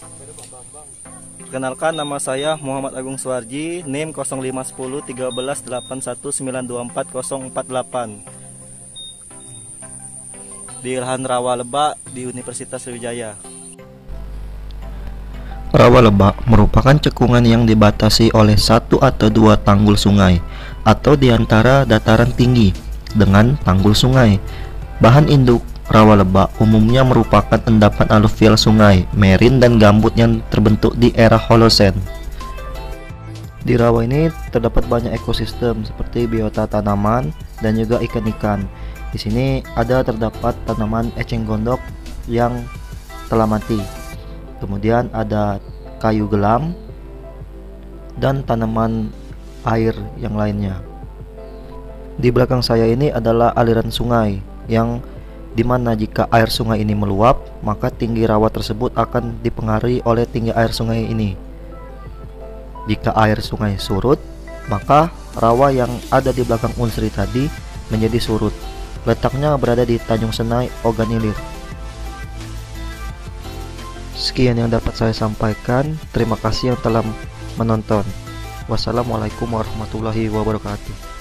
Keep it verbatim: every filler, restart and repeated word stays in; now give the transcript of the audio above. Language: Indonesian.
Perkenalkan, nama saya Muhammad Agung Suwarji, NIM nol lima satu nol satu tiga delapan satu sembilan dua empat nol empat delapan di lahan rawa lebak di Universitas Sriwijaya. Rawa lebak merupakan cekungan yang dibatasi oleh satu atau dua tanggul sungai atau di antara dataran tinggi dengan tanggul sungai. Bahan induk rawa lebak umumnya merupakan endapan aluvial sungai, merin dan gambut yang terbentuk di era Holosen. Di rawa ini terdapat banyak ekosistem seperti biota tanaman dan juga ikan-ikan. Di sini ada terdapat tanaman eceng gondok yang telah mati. Kemudian ada kayu gelam dan tanaman air yang lainnya. Di belakang saya ini adalah aliran sungai yang dimana jika air sungai ini meluap, maka tinggi rawa tersebut akan dipengaruhi oleh tinggi air sungai ini. Jika air sungai surut, maka rawa yang ada di belakang Unsri tadi menjadi surut. Letaknya berada di Tanjung Senai, Oganilir. Sekian yang dapat saya sampaikan. Terima kasih yang telah menonton. Wassalamualaikum warahmatullahi wabarakatuh.